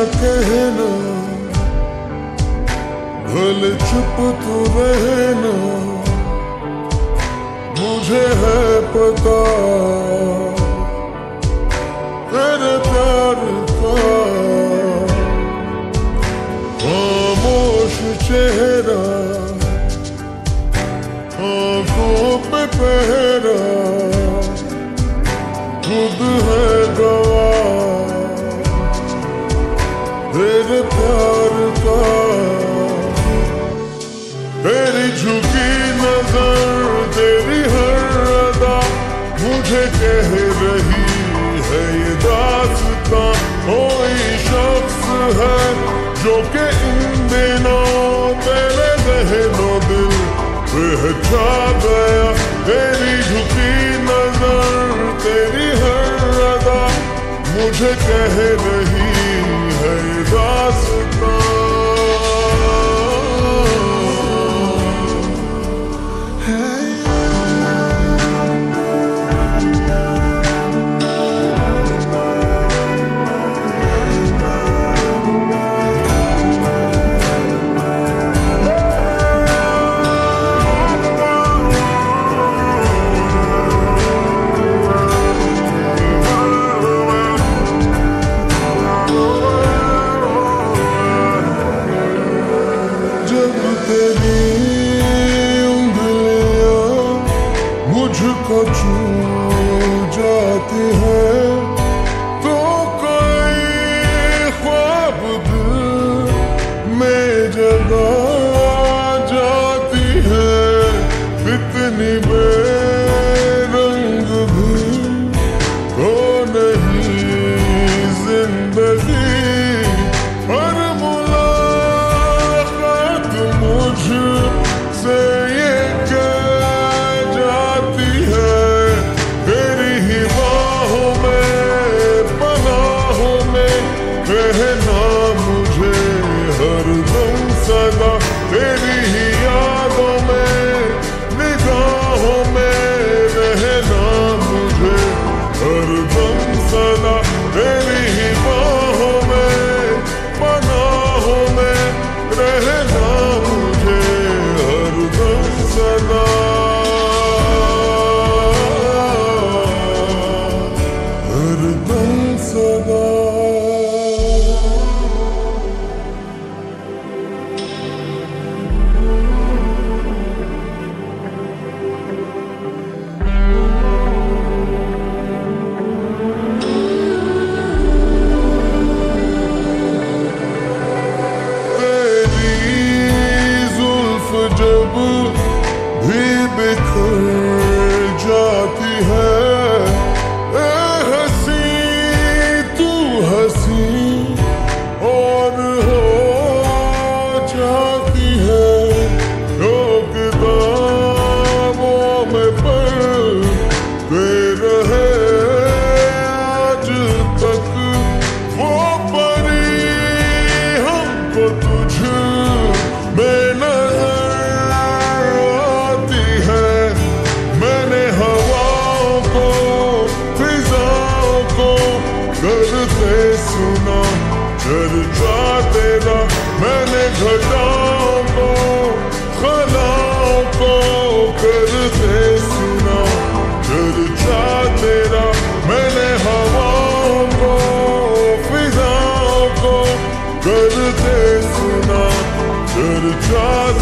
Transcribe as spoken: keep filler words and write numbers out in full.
कहना, भले चुप तू रहना, मुझे है पता तेरे प्यार का। खामोश चेहरा, आंखों पे पहरा, खुद है गवाह तेरे प्यार का। तेरी झुकी नजर, तेरी हर अदा मुझे कह रही है ये दास्तां। कोई शख्स है जो कि इन दिनों तेरे ज़हनो दिल पे छा गया। तेरी झुकी नजर, तेरी हर अदा मुझे कह रही है ये दास्तां। तेरी उंगलियां मुझको छू जाती है, तो कोई ख्वाब दिल में जगा जाती है। इतनी बेरंग भी तो नहीं जिंदगी, हर से ये कह जाती है। तेरी ही बाहों में, पनाहों में रहना मुझे हर दम सदा। तेरी ही यादों में, निगाहों में रहना मुझे हर दम सदा। तेरी ही बाहों में, पनाहों में रहना मुझे सदा। हरदम सदा। तेरी जुल्फ जब भी बिखर जाती है, ए हंसी तू हंसी और हो जाती है। जो किताबों में पढ़ते रहे आज तक, वो परी हमको तुझ में नजर आती है। मैंने हवाओं को, फिजाओं को करते सुना चर्चा तेरा। मैंने घटाओं को, खलाओं को करते सुना चर्चा तेरा। मैंने हवाओं को, फिजाओं को करते सुना चर्चा